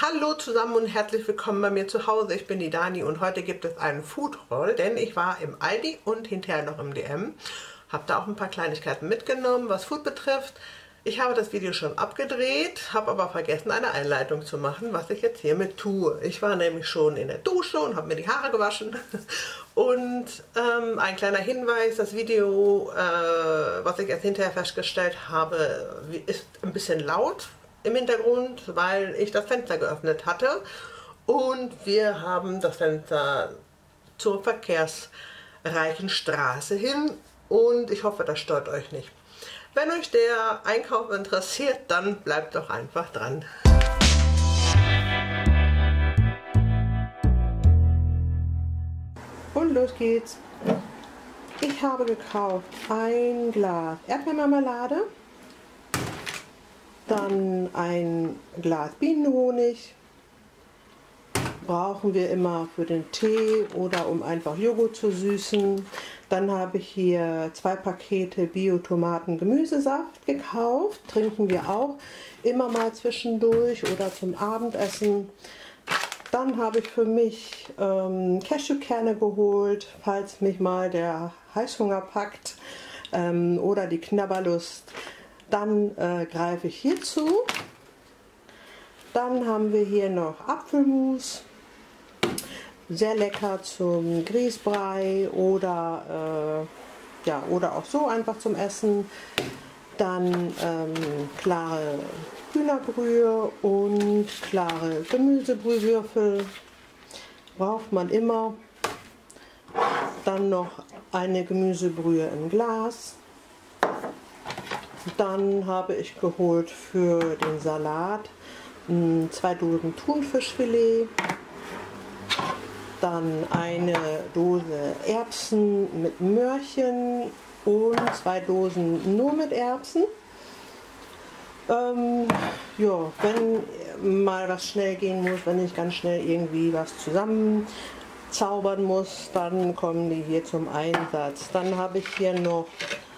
Hallo zusammen und herzlich willkommen bei mir zu Hause. Ich bin die Dani und heute gibt es einen Food Haul, denn ich war im Aldi und hinterher noch im DM. Habe da auch ein paar Kleinigkeiten mitgenommen, was Food betrifft. Ich habe das Video schon abgedreht, habe aber vergessen, eine Einleitung zu machen, was ich jetzt hiermit tue. Ich war nämlich schon in der Dusche und habe mir die Haare gewaschen. Und ein kleiner Hinweis, das Video, was ich erst hinterher festgestellt habe, ist ein bisschen laut im Hintergrund, weil ich das Fenster geöffnet hatte. Und wir haben das Fenster zur verkehrsreichen Straße hin und ich hoffe, das stört euch nicht. Wenn euch der Einkauf interessiert, dann bleibt doch einfach dran. Und los geht's. Ich habe gekauft ein Glas Erdbeermarmelade, dann ein Glas Bienenhonig, brauchen wir immer für den Tee oder um einfach Joghurt zu süßen. Dann habe ich hier 2 Pakete Bio-Tomaten-Gemüsesaft gekauft, trinken wir auch immer mal zwischendurch oder zum Abendessen. Dann habe ich für mich Cashewkerne geholt, falls mich mal der Heißhunger packt oder die Knabberlust. Dann greife ich hierzu. Dann haben wir hier noch Apfelmus. Sehr lecker zum Grießbrei oder, ja, oder auch so einfach zum Essen. Dann klare Hühnerbrühe und klare Gemüsebrühwürfel. Braucht man immer. Dann noch eine Gemüsebrühe im Glas. Dann habe ich geholt für den Salat 2 Dosen Thunfischfilet, dann eine Dose Erbsen mit Möhrchen und 2 Dosen nur mit Erbsen. Ja, wenn mal was schnell gehen muss, wenn ich ganz schnell irgendwie was zusammen zaubern muss, dann kommen die hier zum Einsatz. Dann habe ich hier noch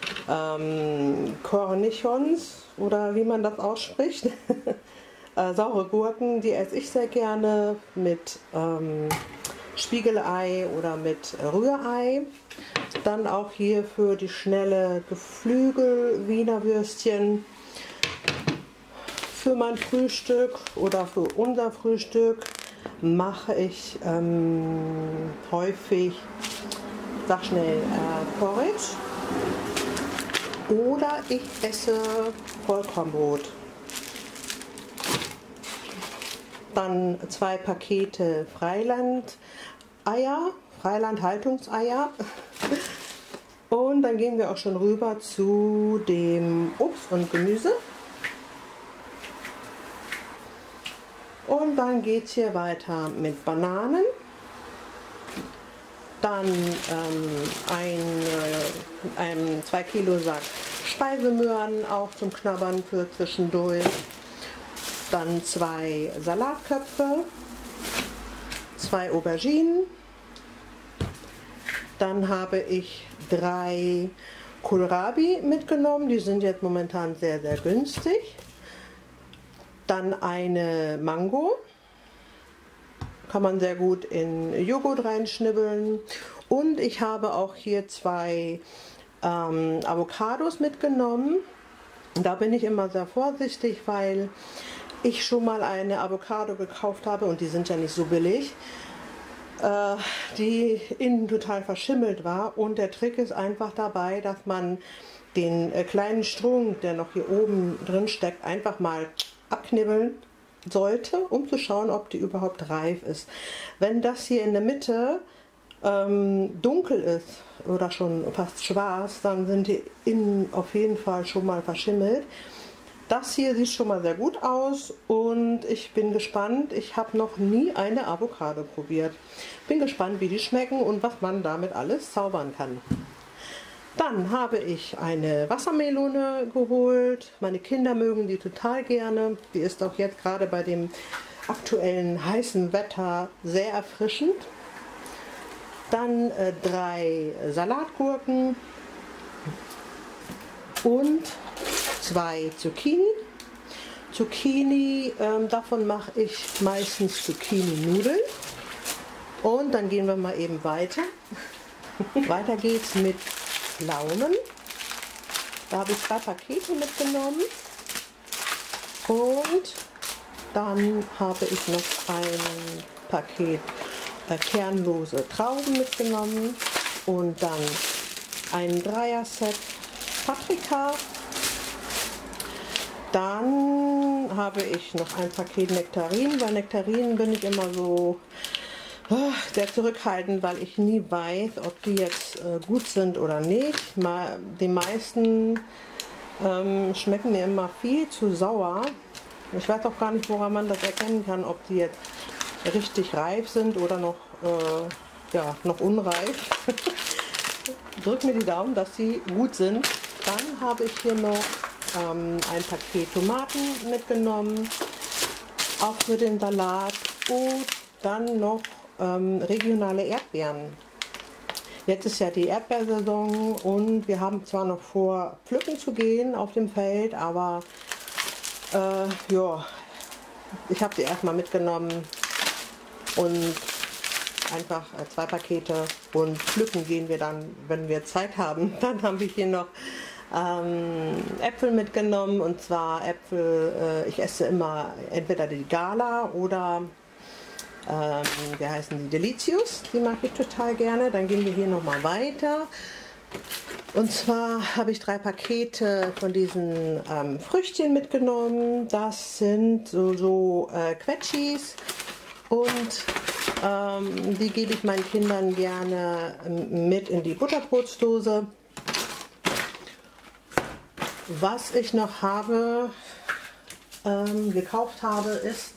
Cornichons oder wie man das ausspricht. Saure Gurken, die esse ich sehr gerne mit Spiegelei oder mit Rührei. Dann auch hier für die schnelle Geflügel Wiener Würstchen. Für mein Frühstück oder für unser Frühstück mache ich häufig, sag schnell, Porridge. Oder ich esse Vollkornbrot. Dann 2 Pakete Freiland-Eier, Freiland-Haltungseier. Und dann gehen wir auch schon rüber zu dem Obst und Gemüse. Und dann geht es hier weiter mit Bananen. Dann ein 2 Kilo Sack Speisemöhren, auch zum Knabbern für zwischendurch. Dann 2 Salatköpfe, 2 Auberginen. Dann habe ich 3 Kohlrabi mitgenommen, die sind jetzt momentan sehr, sehr günstig. Dann eine Mango. Kann man sehr gut in Joghurt reinschnibbeln. Und ich habe auch hier 2 Avocados mitgenommen. Da bin ich immer sehr vorsichtig, weil ich schon mal eine Avocado gekauft habe und die sind ja nicht so billig, die innen total verschimmelt war. Und der Trick ist einfach dabei, dass man den kleinen Strunk, der noch hier oben drin steckt, einfach mal abknibbeln sollte, um zu schauen, ob die überhaupt reif ist. Wenn das hier in der Mitte dunkel ist oder schon fast schwarz, dann sind die innen auf jeden Fall schon mal verschimmelt. Das hier sieht schon mal sehr gut aus und ich bin gespannt. Ich habe noch nie eine Avocado probiert. Bin gespannt, wie die schmecken und was man damit alles zaubern kann. Dann habe ich eine Wassermelone geholt. Meine Kinder mögen die total gerne. Die ist auch jetzt gerade bei dem aktuellen heißen Wetter sehr erfrischend. Dann 3 Salatgurken und 2 Zucchini. Zucchini, davon mache ich meistens Zucchini-Nudeln. Und dann gehen wir mal eben weiter. Weiter geht's mit Pflaumen. Da habe ich 2 Pakete mitgenommen. Und dann habe ich noch ein Paket kernlose Trauben mitgenommen. Und dann ein 3er-Set Paprika. Dann habe ich noch ein Paket Nektarinen. Bei Nektarinen bin ich immer so sehr zurückhaltend, weil ich nie weiß, ob die jetzt gut sind oder nicht. Die meisten schmecken mir immer viel zu sauer. Ich weiß auch gar nicht, woran man das erkennen kann, ob die jetzt richtig reif sind oder noch, ja, noch unreif. Drück mir die Daumen, dass sie gut sind. Dann habe ich hier noch ein Paket Tomaten mitgenommen, auch für den Salat, und dann noch regionale Erdbeeren. Jetzt ist ja die Erdbeersaison und wir haben zwar noch vor, pflücken zu gehen auf dem Feld, aber ja, ich habe sie erstmal mitgenommen und einfach 2 Pakete, und pflücken gehen wir dann, wenn wir Zeit haben. Dann haben wir hier noch Äpfel mitgenommen, und zwar Äpfel, ich esse immer entweder die Gala oder wie heißen die, Delicious, die mag ich total gerne. Dann gehen wir hier nochmal weiter, und zwar habe ich 3 Pakete von diesen Früchtchen mitgenommen. Das sind so Quetschis, und die gebe ich meinen Kindern gerne mit in die Butterbrotsdose. Was ich noch habe, gekauft habe, ist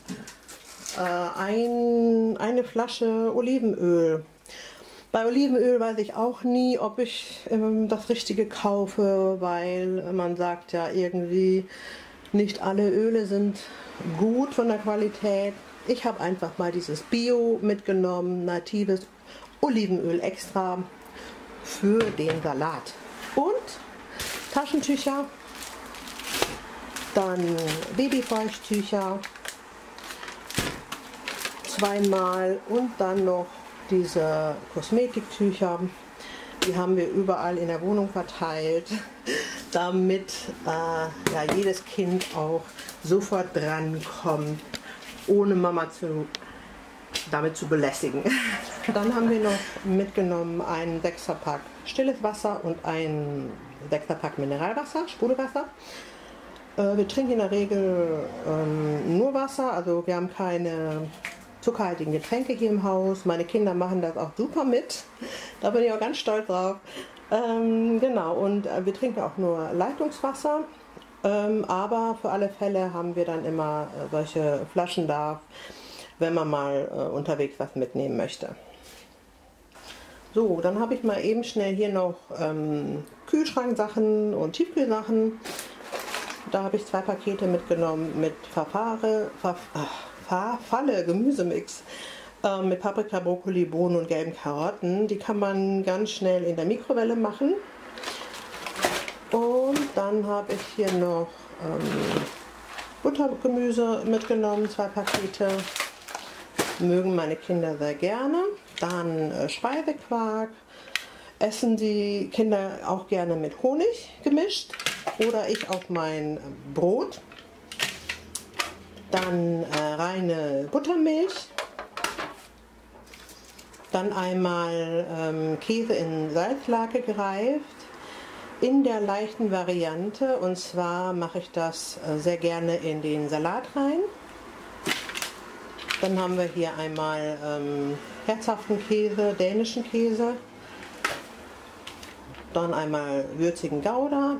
eine Flasche Olivenöl. Bei Olivenöl weiß ich auch nie, ob ich das Richtige kaufe, weil man sagt ja irgendwie, nicht alle Öle sind gut von der Qualität. Ich habe einfach mal dieses Bio mitgenommen, natives Olivenöl extra für den Salat. Und Taschentücher, dann Babyfeuchttücher, 2-mal, und dann noch diese Kosmetiktücher. Die haben wir überall in der Wohnung verteilt, damit ja, jedes Kind auch sofort drankommt, ohne Mama damit zu belästigen. Dann haben wir noch mitgenommen einen 6er-Pack stilles Wasser und ein 6er-Pack Mineralwasser, Sprudelwasser. Wir trinken in der Regel nur Wasser, also wir haben keine zuckerhaltigen Getränke hier im Haus. Meine Kinder machen das auch super mit. Da bin ich auch ganz stolz drauf. Genau, und wir trinken auch nur Leitungswasser. Aber für alle Fälle haben wir dann immer solche Flaschen da, wenn man mal unterwegs was mitnehmen möchte. So, dann habe ich mal eben schnell hier noch Kühlschranksachen und Tiefkühlsachen. Da habe ich 2 Pakete mitgenommen mit Farfalle Gemüsemix mit Paprika, Brokkoli, Bohnen und gelben Karotten. Die kann man ganz schnell in der Mikrowelle machen. Und dann habe ich hier noch Buttergemüse mitgenommen, 2 Pakete. Mögen meine Kinder sehr gerne. Dann Speisequark. Essen die Kinder auch gerne mit Honig gemischt oder ich auf mein Brot. Dann reine Buttermilch. Dann einmal Käse in Salzlake gereift. In der leichten Variante, und zwar mache ich das sehr gerne in den Salat rein. Dann haben wir hier einmal herzhaften Käse, dänischen Käse. Dann einmal würzigen Gouda.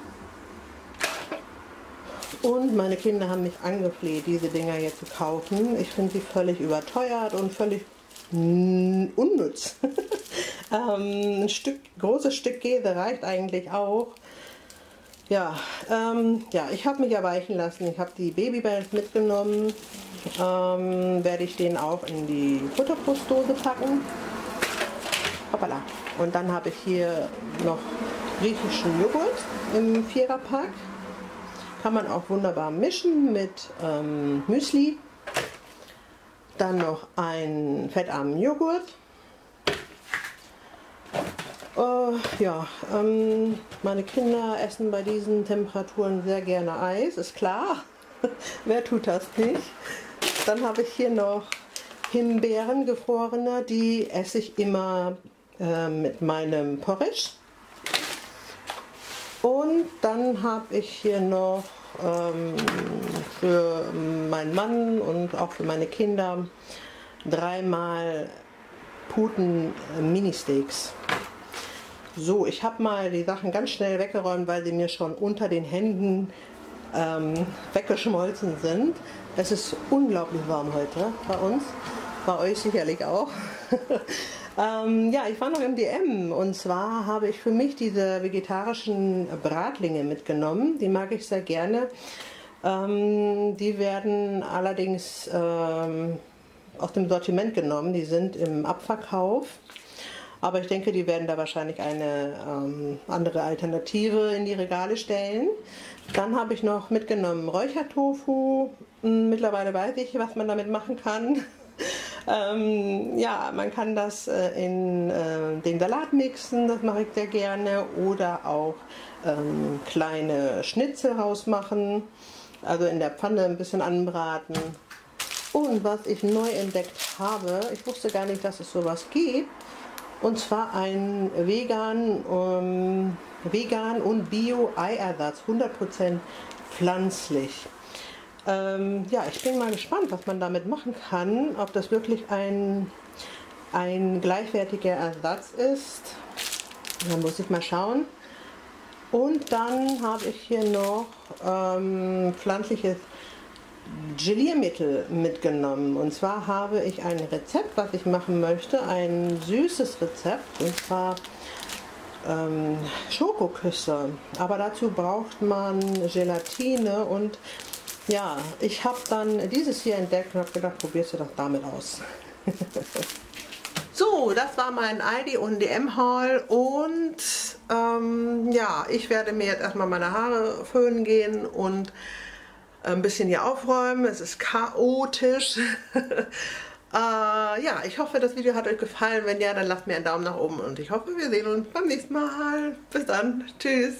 Und meine Kinder haben mich angefleht, diese Dinger hier zu kaufen. Ich finde sie völlig überteuert und völlig unnütz. Ein großes Stück Käse reicht eigentlich auch. Ja, ja, ich habe mich erweichen lassen. Ich habe die Babybells mitgenommen. Werde ich den auch in die Butterbrotdose packen. Hoppala. Und dann habe ich hier noch griechischen Joghurt im 4er-Pack. Kann man auch wunderbar mischen mit Müsli. Dann noch einen fettarmen Joghurt. Ja, meine Kinder essen bei diesen Temperaturen sehr gerne Eis, ist klar. Wer tut das nicht? Dann habe ich hier noch Himbeeren, gefrorene, die esse ich immer mit meinem Porridge. Und dann habe ich hier noch für meinen Mann und auch für meine Kinder 3-mal Puten Mini-Steaks. So, ich habe mal die Sachen ganz schnell weggeräumt, weil sie mir schon unter den Händen weggeschmolzen sind. Es ist unglaublich warm heute bei uns, bei euch sicherlich auch. Ja, ich war noch im DM und zwar habe ich für mich diese vegetarischen Bratlinge mitgenommen. Die mag ich sehr gerne. Die werden allerdings aus dem Sortiment genommen. Die sind im Abverkauf. Aber ich denke, die werden da wahrscheinlich eine andere Alternative in die Regale stellen. Dann habe ich noch mitgenommen Räuchertofu. Mittlerweile weiß ich, was man damit machen kann. Ja, man kann das in den Salat mixen, das mache ich sehr gerne. Oder auch kleine Schnitzel rausmachen. Also in der Pfanne ein bisschen anbraten. Und was ich neu entdeckt habe, ich wusste gar nicht, dass es sowas gibt. Und zwar ein vegan und Bio-Eiersatz, 100% pflanzlich. Ja, ich bin mal gespannt, was man damit machen kann, ob das wirklich ein gleichwertiger Ersatz ist. Da muss ich mal schauen. Und dann habe ich hier noch pflanzliches Geliermittel mitgenommen. Und zwar habe ich ein Rezept, was ich machen möchte, ein süßes Rezept, und zwar Schokoküsse. Aber dazu braucht man Gelatine und ja, ich habe dann dieses hier entdeckt und habe gedacht, probierst du das damit aus. So, das war mein Aldi und DM Haul und ja, ich werde mir jetzt erstmal meine Haare föhnen gehen und ein bisschen hier aufräumen. Es ist chaotisch. Ja, ich hoffe, das Video hat euch gefallen. Wenn ja, dann lasst mir einen Daumen nach oben und ich hoffe, wir sehen uns beim nächsten Mal. Bis dann. Tschüss.